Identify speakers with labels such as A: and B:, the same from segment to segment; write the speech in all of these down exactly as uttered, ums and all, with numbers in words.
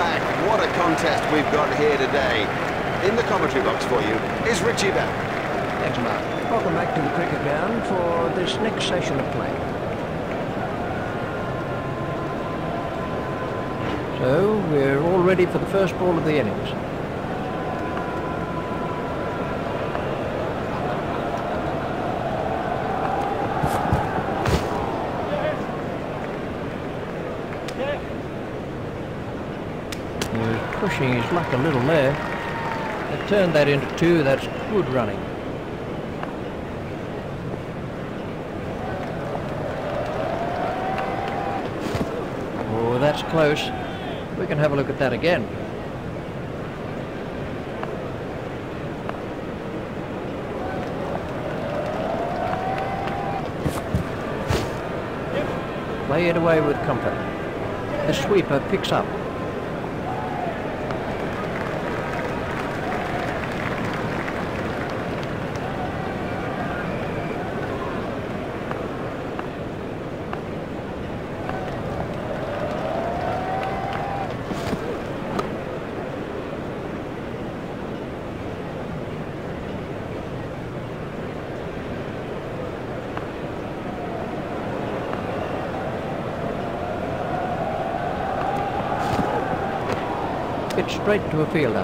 A: back. What a contest we've got here today. In the commentary box for you is Richie Bell.
B: Thanks, Mark. Welcome back to the cricket ground for this next session of play. So, we're all ready for the first ball of the innings. He was pushing his luck a little there. They turned that into two. That's good running. Oh, that's close. We can have a look at that again. Play it away with comfort. The sweeper picks up. It's straight to a fielder.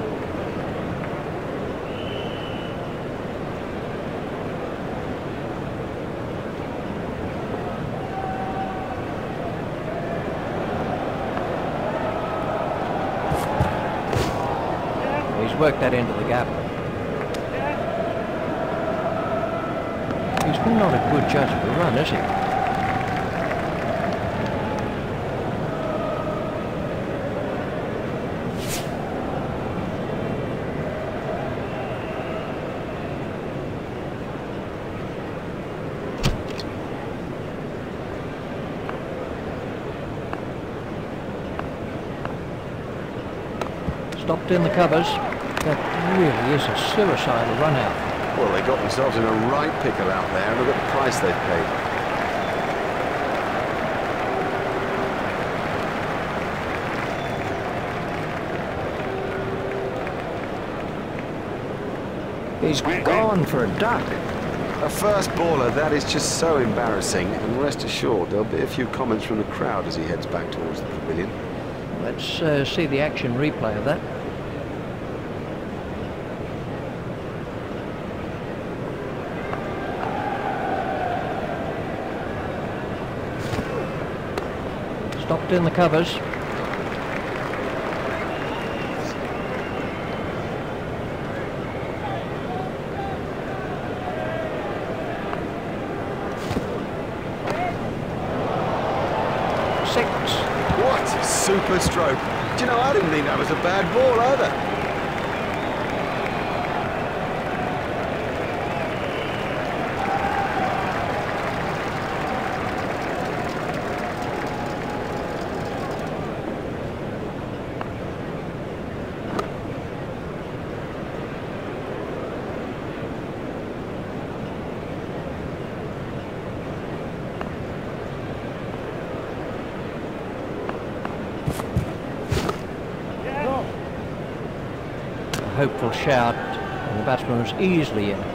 B: He's worked that into the gap. He's not a good judge of the run, is he? Stopped in the covers. That really is a suicidal run out.
A: Well, they got themselves in a right pickle out there, and look at the price they've paid.
B: He's gone for a duck.
A: A first baller, that is just so embarrassing, and rest assured there'll be a few comments from the crowd as he heads back towards the pavilion.
B: Let's uh, see the action replay of that. Stopped in the covers. Six.
A: What a super stroke. Do you know, I didn't think that was a bad ball either.
B: Hopeful shout, and the batsman was easily in.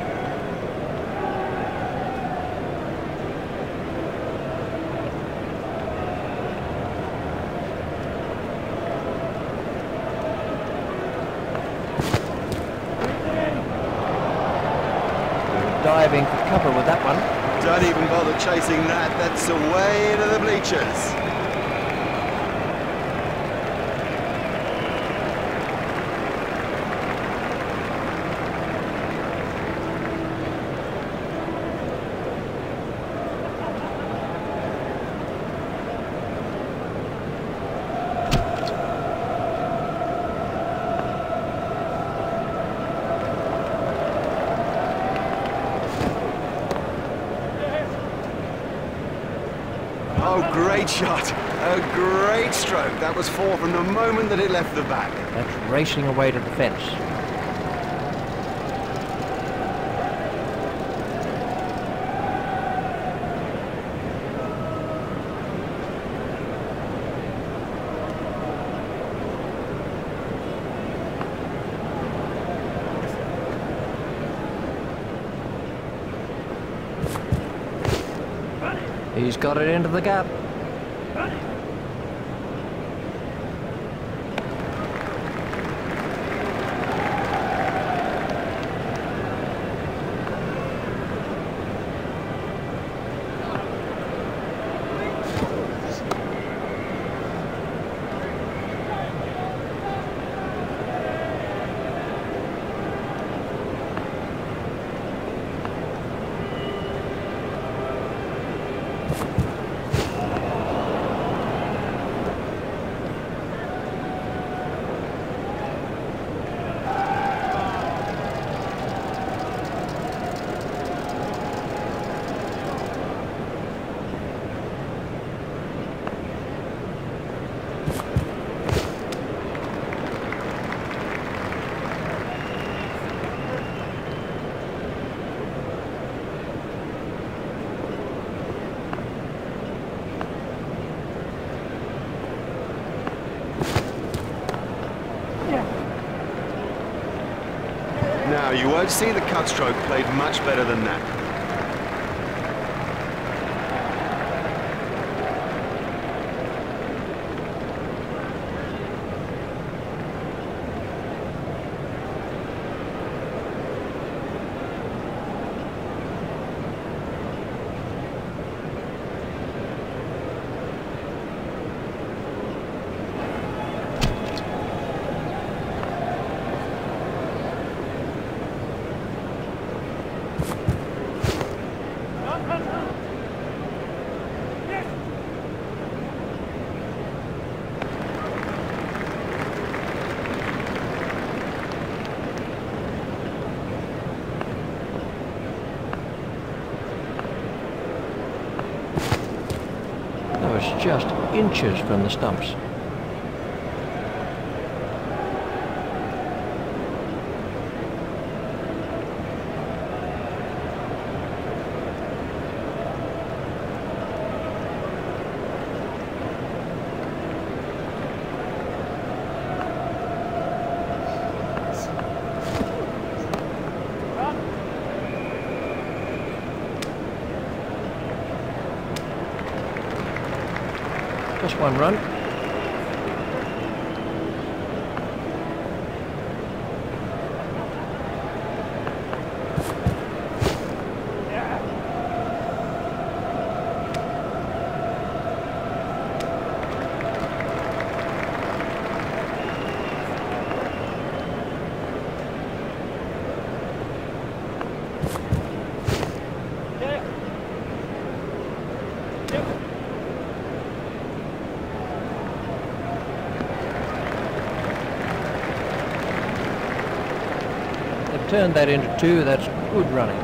B: Diving for cover with that one.
A: Don't even bother chasing that. That's away into the bleachers. Oh, great shot. A great stroke. That was four from the moment that it left the back.
B: That's racing away to the fence. He's got it into the gap.
A: Now, you won't see the cut stroke played much better than that.
B: Just inches from the stumps. Just one run. Turn that into two, that's good running.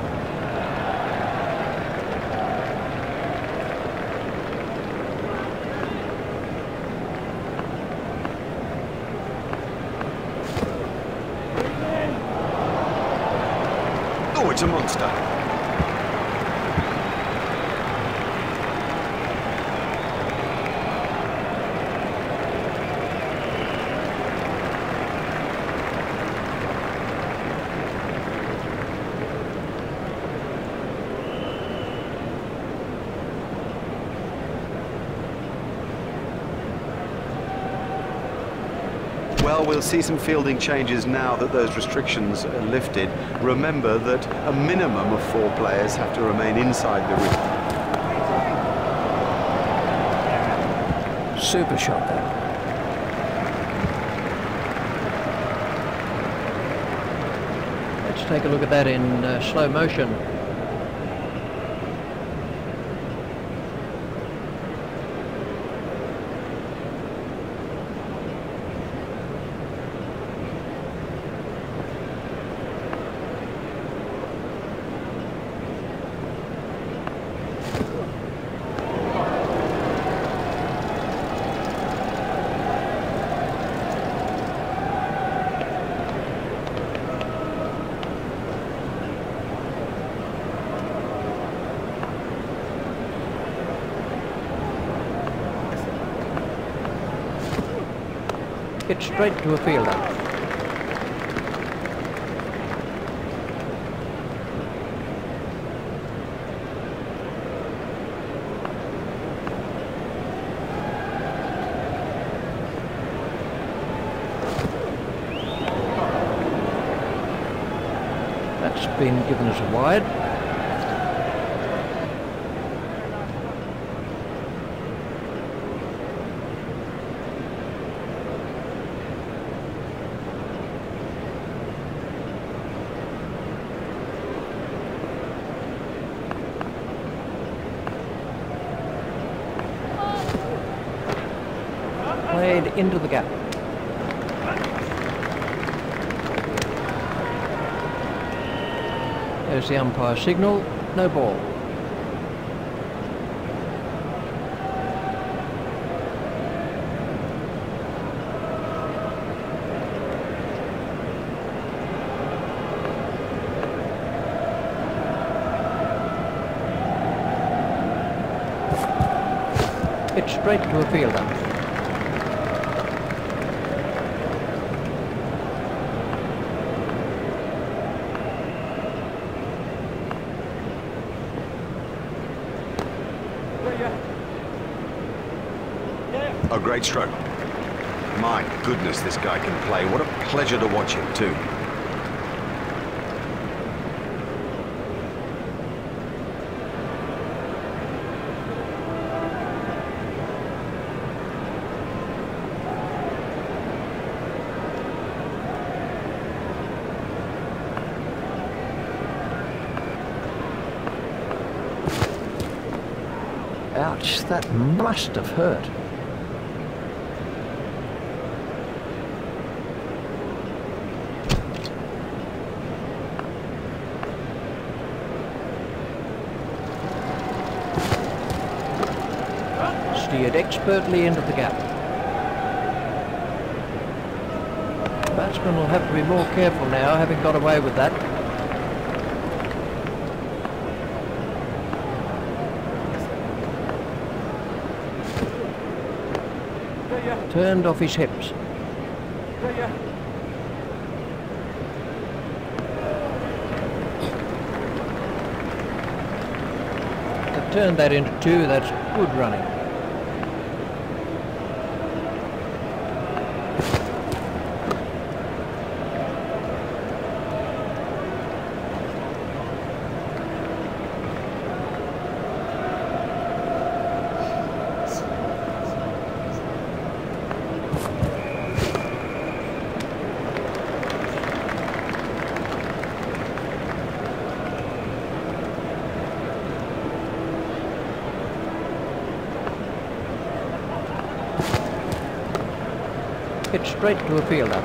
A: Oh, it's a monster. Well, we'll see some fielding changes now that those restrictions are lifted. Remember that a minimum of four players have to remain inside the ring.
B: Super shot there. Let's take a look at that in uh, slow motion. Hit straight to a fielder. That's been given as a wide. Played into the gap. There's the umpire signal, no ball. It's straight to a fielder.
A: A great stroke. My goodness, this guy can play. What a pleasure to watch him too.
B: Ouch, that must have hurt. Steered expertly into the gap. The batsman will have to be more careful now, having got away with that. Turned off his hips. They've turned that into two, that's good running. Hit straight to a fielder.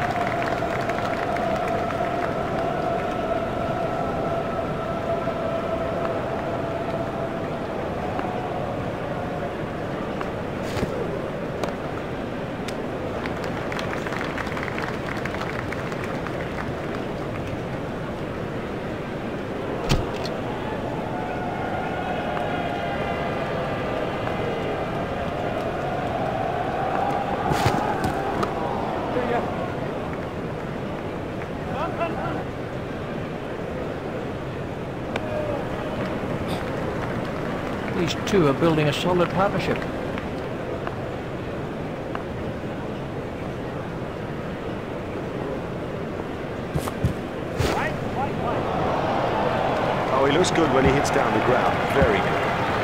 B: These two are building a solid partnership.
A: Oh, he looks good when he hits down the ground. Very good.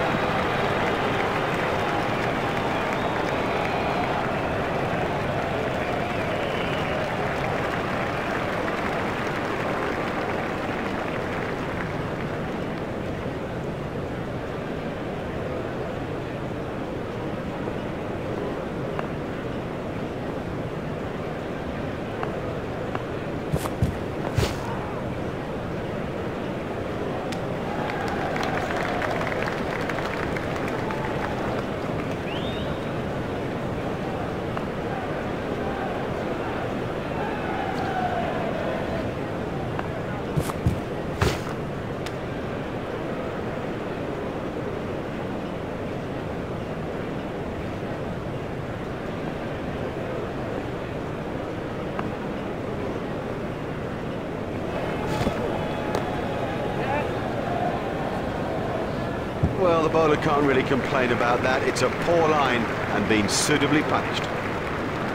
A: Well, the bowler can't really complain about that. It's a poor line and been suitably punished.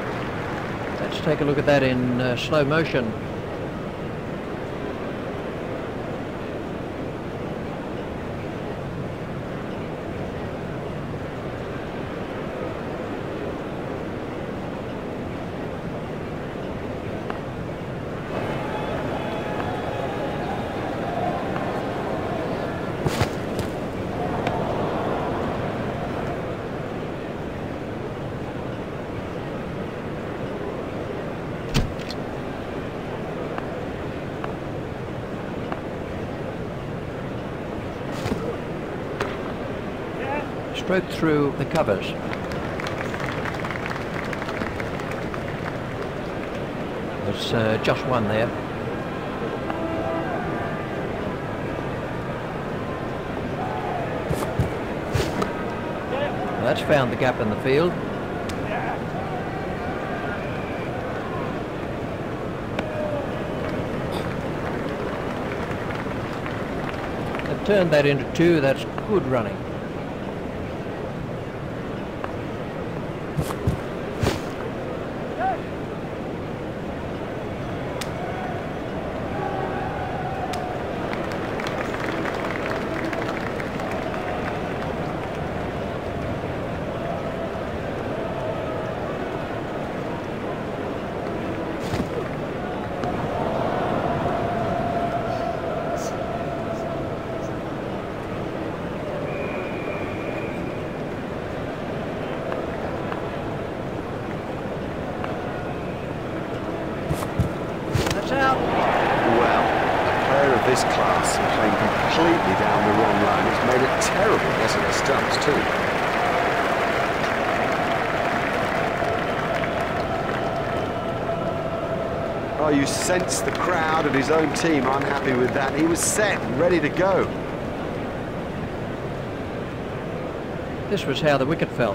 B: Let's take a look at that in uh, slow motion. stroked through the covers. There's uh, just one there. Well, that's found the gap in the field. They've turned that into two. That's good running. Out.
A: Well, a player of this class playing completely down the wrong line has made a terrible mess of the stumps too. Oh, you sense the crowd and his own team unhappy with that. He was set and ready to go.
B: This was how the wicket fell.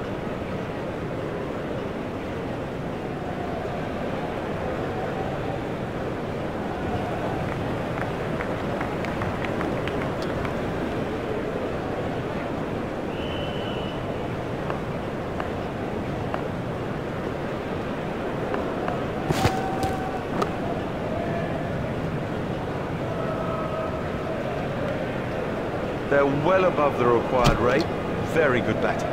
A: They're well above the required rate. Very good batting.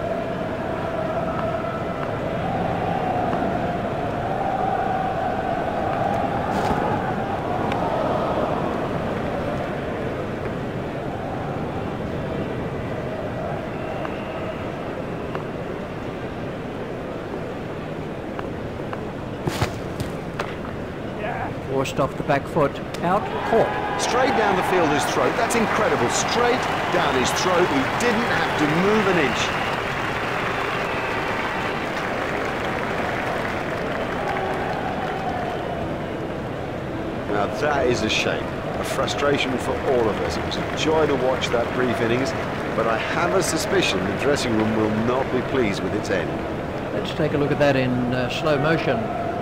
B: Forced off the back foot, out, caught.
A: Straight down the fielder's throat. That's incredible. Straight down his throat. He didn't have to move an inch. Now that is a shame. A frustration for all of us. It was a joy to watch that brief innings, but I have a suspicion the dressing room will not be pleased with its end.
B: Let's take a look at that in uh, slow motion.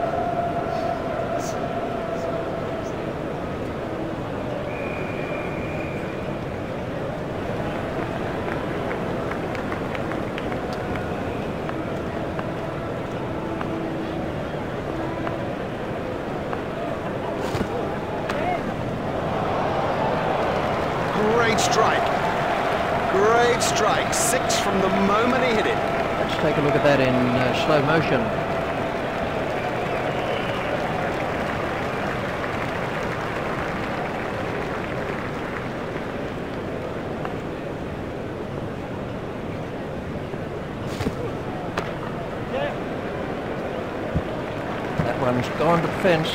A: Great strike. Great strike. Six from the moment he hit it.
B: Let's take a look at that in uh, slow motion. That one's gone to the fence.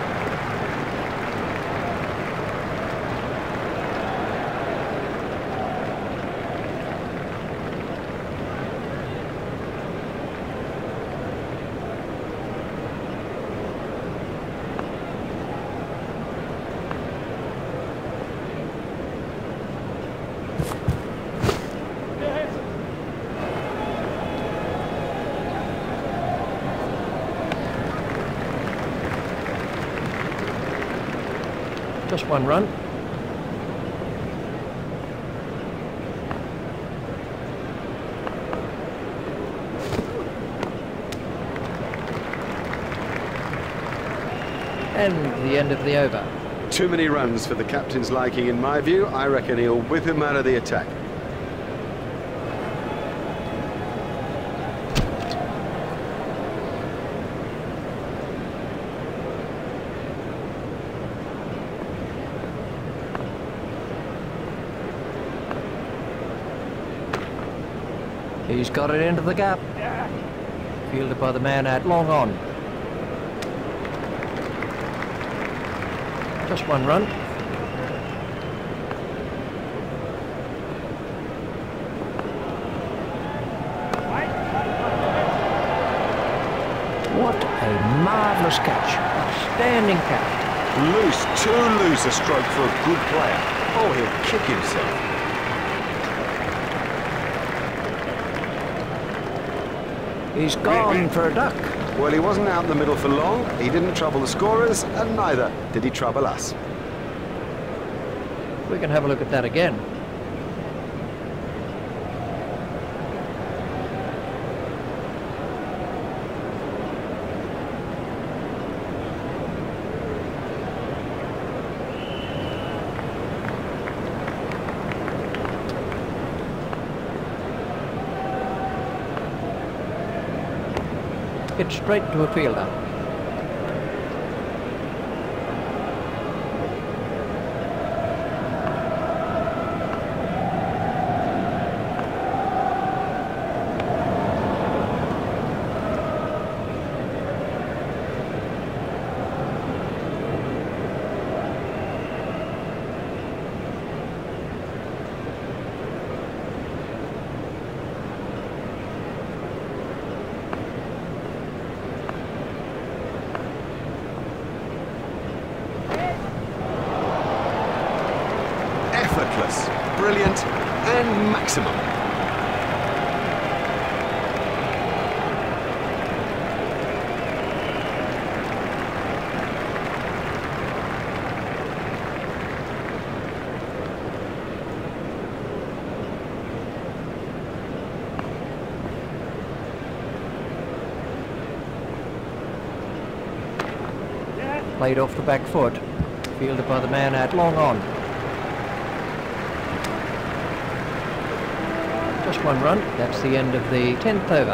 B: Just one run. And the end of the over.
A: Too many runs for the captain's liking, in my view. I reckon he'll whip him out of the attack.
B: He's got it into the gap. Fielded by the man out long on. Just one run. A marvellous catch. Outstanding catch.
A: Loose, too loose a stroke for a good player. Oh, he'll kick himself.
B: He's gone for a duck.
A: Well, he wasn't out in the middle for long. He didn't trouble the scorers, and neither did he trouble us.
B: We can have a look at that again. It's straight to a fielder.
A: Effortless, brilliant, and maximum.
B: Played off the back foot. Fielded by the man out long on. Just one run. That's the end of the tenth over.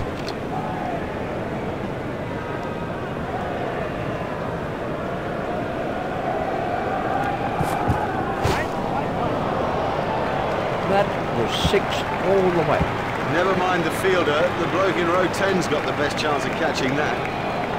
B: That was six all the way.
A: Never mind the fielder, the bloke in row ten's got the best chance of catching that.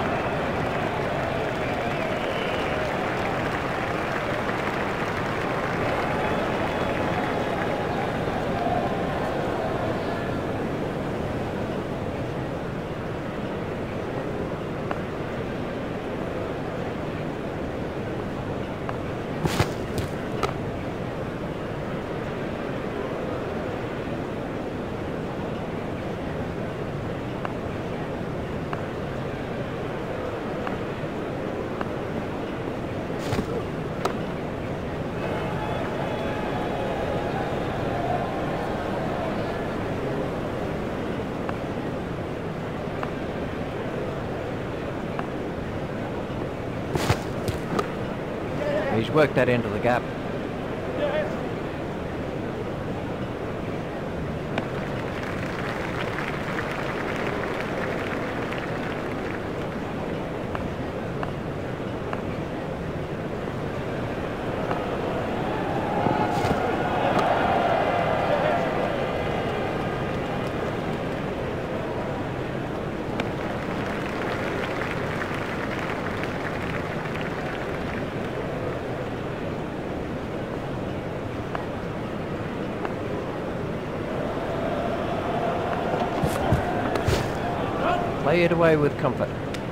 B: He's worked that into the gap. Play it away with comfort.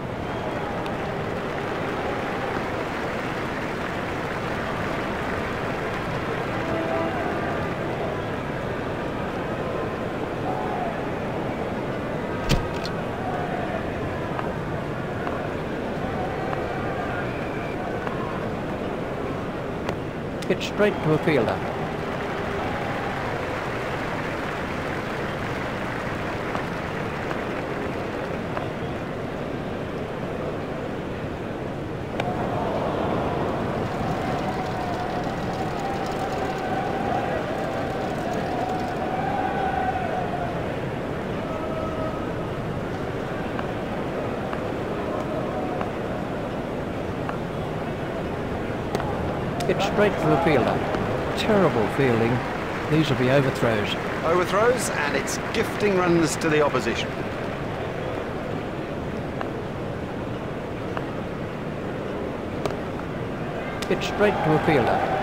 B: Hit straight to a fielder. Hit straight to a fielder. Terrible fielding. These will be overthrows.
A: Overthrows, and it's gifting runs to the opposition.
B: Hit straight to a fielder.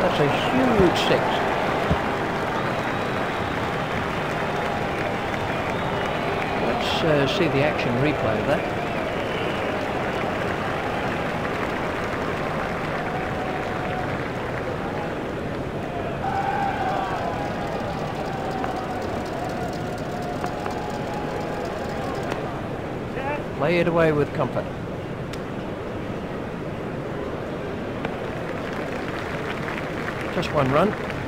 B: That's a huge six. Let's uh, see the action replay of that. Play it away with comfort. Just one run.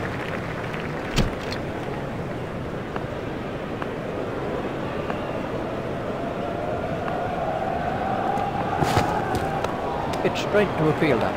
B: It's straight to a fielder.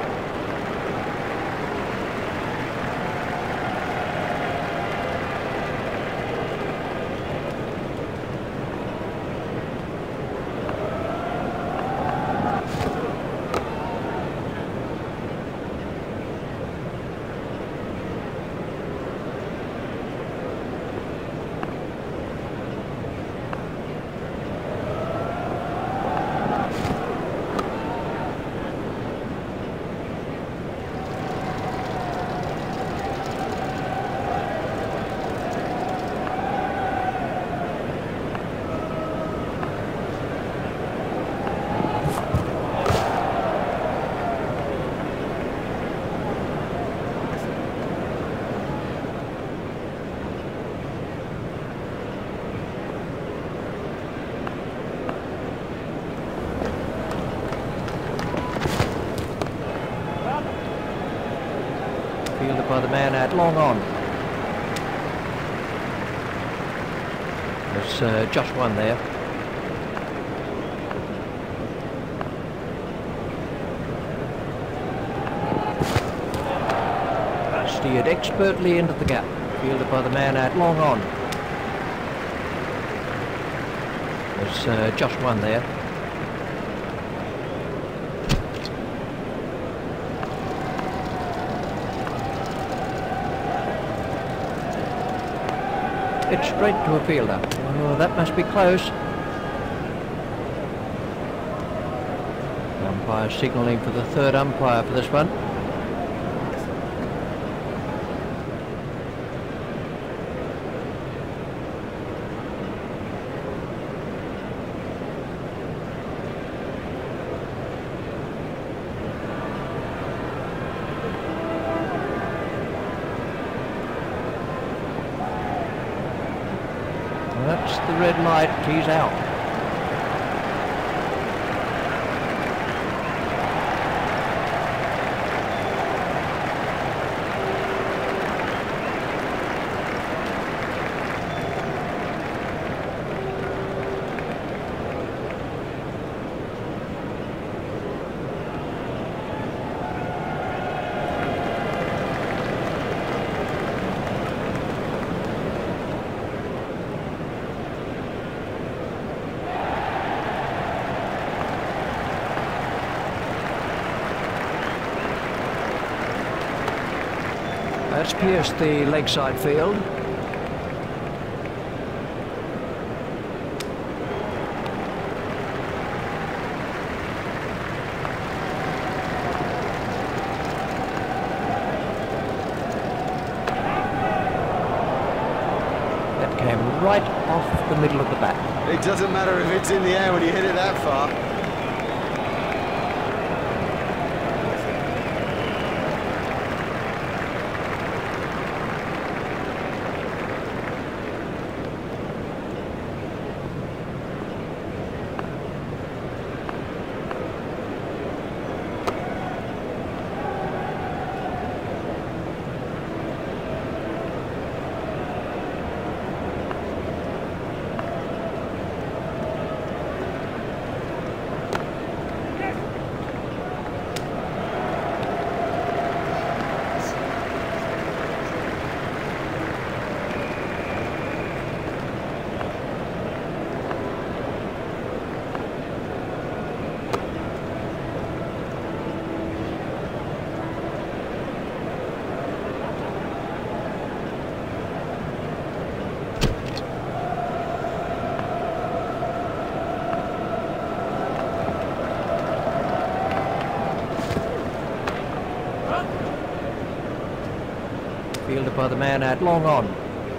B: Fielded by the man at long on. There's uh, just one there. Steered expertly into the gap. Fielded by the man at long on. There's uh, just one there. It's straight to a fielder. Oh, that must be close. Umpire signalling for the third umpire for this one. That's the red light, he's out. That's pierced the leg side field. That came right off the middle of the bat.
A: It doesn't matter if it's in the air when you hit it that far.
B: Fielded by the man out long on.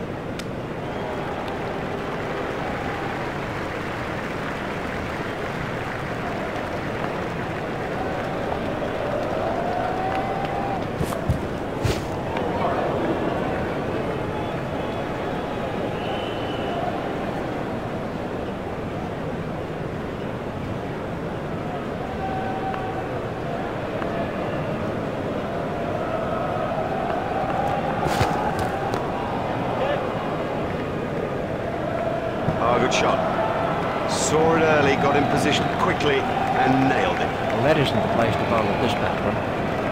A: Oh, good shot. Saw it early, got in position quickly and nailed it.
B: Well, that isn't the place to bowl at this batsman.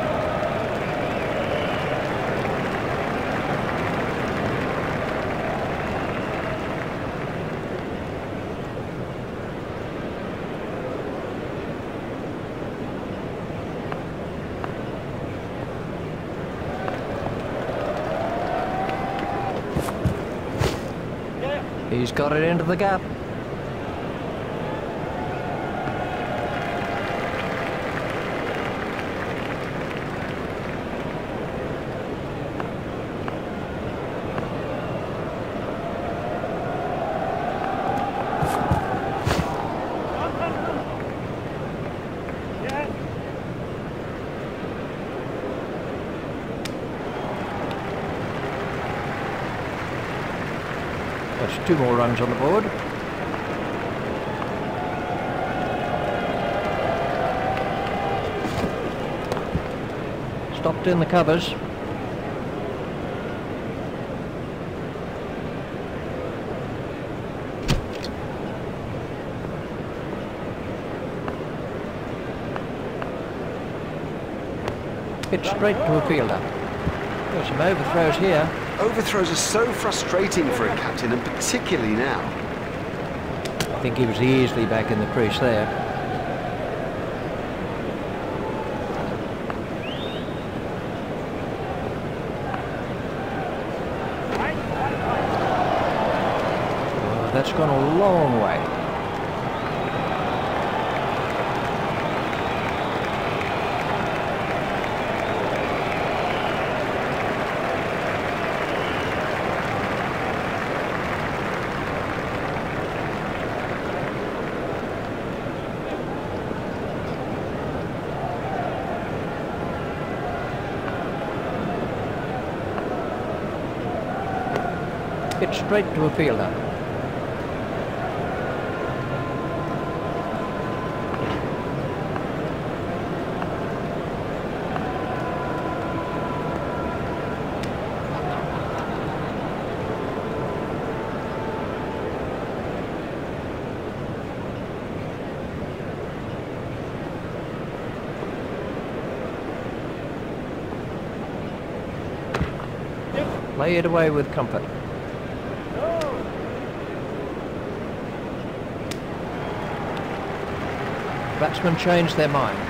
B: He's got it into the gap. That's two more runs on the board. Stopped in the covers. Hit straight to a fielder. There's some overthrows here.
A: Overthrows are so frustrating for a captain, and particularly now.
B: I think he was easily back in the crease there. Oh, that's gone a long way. Hit straight to a fielder. Play it away with comfort. Batsmen changed their mind.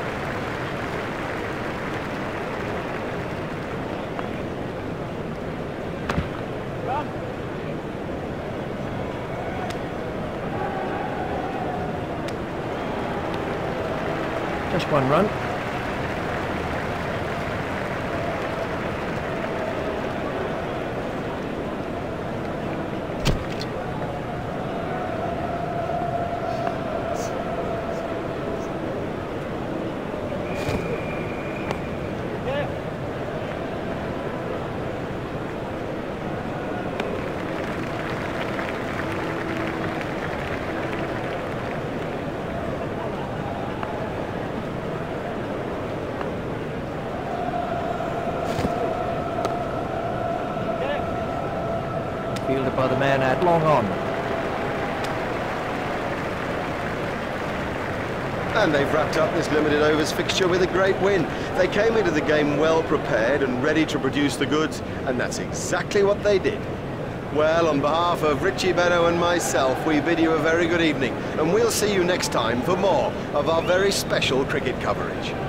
B: Just one run. Fielded by the man out long on.
A: And they've wrapped up this limited overs fixture with a great win. They came into the game well prepared and ready to produce the goods, and that's exactly what they did. Well, on behalf of Richie Beddoe and myself, we bid you a very good evening, and we'll see you next time for more of our very special cricket coverage.